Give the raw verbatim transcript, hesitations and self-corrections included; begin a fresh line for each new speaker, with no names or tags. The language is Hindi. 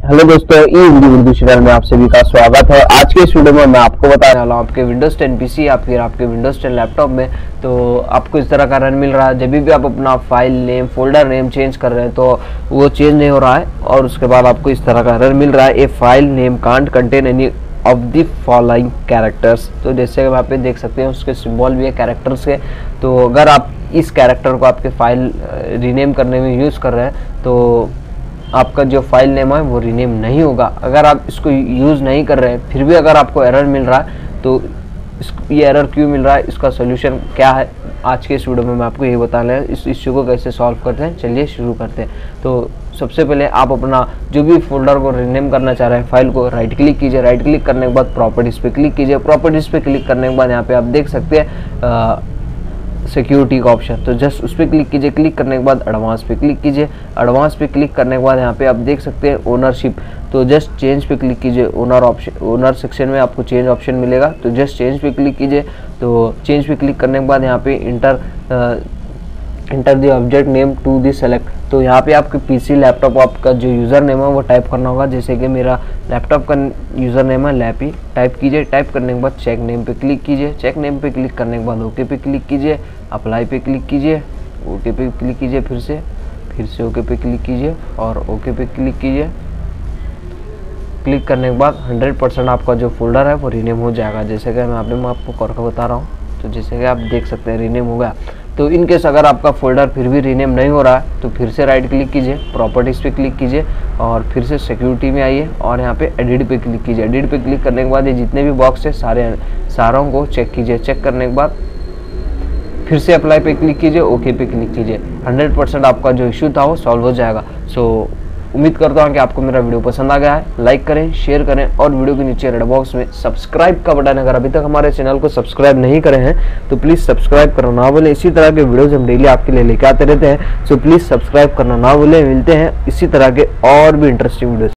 हेलो दोस्तों, ई हिंदी उर्दू चैनल में आप सभी का स्वागत है। आज के इस वीडियो में मैं आपको बताने वाला हूँ आपके विंडोज टेन पीसी या फिर आपके विंडोज टेन लैपटॉप में तो आपको इस तरह का रन मिल रहा है। जब भी आप अपना file name folder name change कर रहे हैं तो वो चेंज नहीं हो रहा है और उसके बाद आपको इस तरह का रन मिल रहा है, a file name can't contain any of the following characters. तो जैसे आप पे देख सकते हैं उसके सिंबल भी है कैरेक्टर्स के। तो अगर आप इस कैरेक्टर को आपके फाइल रीनेम करने में यूज़ कर रहे हैं तो आपका जो फाइल नेम है वो रीनेम नहीं होगा। अगर आप इसको यूज़ नहीं कर रहे हैं फिर भी अगर आपको एरर मिल रहा है तो इस ये एरर क्यों मिल रहा है, इसका सोल्यूशन क्या है, आज के इस वीडियो में मैं आपको ये बताने हैं। इस इश्यू को कैसे सॉल्व करते हैं, चलिए शुरू करते हैं। तो सबसे पहले आप अपना जो भी फोल्डर को रीनेम करना चाह रहे हैं फाइल को राइट क्लिक कीजिए। राइट क्लिक करने के बाद प्रॉपर्टीज़ पे क्लिक कीजिए। प्रॉपर्टीज़ पे क्लिक करने के बाद यहाँ पे आप देख सकते हैं सिक्योरिटी का ऑप्शन, तो जस्ट उस पर क्लिक कीजिए। क्लिक करने के बाद एडवांस पे क्लिक कीजिए। एडवांस पे क्लिक करने के बाद यहाँ पे आप देख सकते हैं ओनरशिप, तो जस्ट चेंज पे क्लिक कीजिए। ओनर ऑप्शन ओनर सेक्शन में आपको चेंज ऑप्शन मिलेगा, तो जस्ट चेंज पे क्लिक कीजिए। तो चेंज पे क्लिक करने के बाद यहाँ पे enter enter the object name to the select, तो यहाँ पे आपके पीसी लैपटॉप आपका जो यूज़र नेम है वो टाइप करना होगा। जैसे कि मेरा लैपटॉप का यूज़र नेम है लैपी, टाइप कीजिए। टाइप करने के बाद चेक नेम पे क्लिक कीजिए। चेक नेम पे क्लिक करने के बाद ओके पे क्लिक कीजिए। अप्लाई पे क्लिक कीजिए। ओके पे क्लिक कीजिए फिर से फिर से ओके पे क्लिक कीजिए और ओके पे क्लिक कीजिए। क्लिक करने के बाद हंड्रेड परसेंट आपका जो फोल्डर है वो रीनेम हो जाएगा। जैसे कि मैं आपने मैं आपको करके बता रहा हूँ, तो जैसे कि आप देख सकते हैं रीनेम हो गया। तो इन केस अगर आपका फोल्डर फिर भी रीनेम नहीं हो रहा है तो फिर से राइट क्लिक कीजिए, प्रॉपर्टीज़ पे क्लिक कीजिए और फिर से सिक्योरिटी में आइए और यहाँ पे एडिट पे क्लिक कीजिए। एडिट पे क्लिक करने के बाद ये जितने भी बॉक्स है सारे सारों को चेक कीजिए। चेक करने के बाद फिर से अप्लाई पे क्लिक कीजिए, ओके पे क्लिक कीजिए। हंड्रेड परसेंट आपका जो इशू था वो सॉल्व हो जाएगा। सो उम्मीद करता हूँ कि आपको मेरा वीडियो पसंद आ गया है। लाइक करें, शेयर करें और वीडियो के नीचे रेड बॉक्स में सब्सक्राइब का बटन, अगर अभी तक हमारे चैनल को सब्सक्राइब नहीं करे हैं तो प्लीज़ सब्सक्राइब करना ना भूलें। इसी तरह के वीडियोज हम डेली आपके लिए लेके आते रहते हैं, सो प्लीज़ सब्सक्राइब करना ना भूलें। मिलते हैं इसी तरह के और भी इंटरेस्टिंग वीडियो।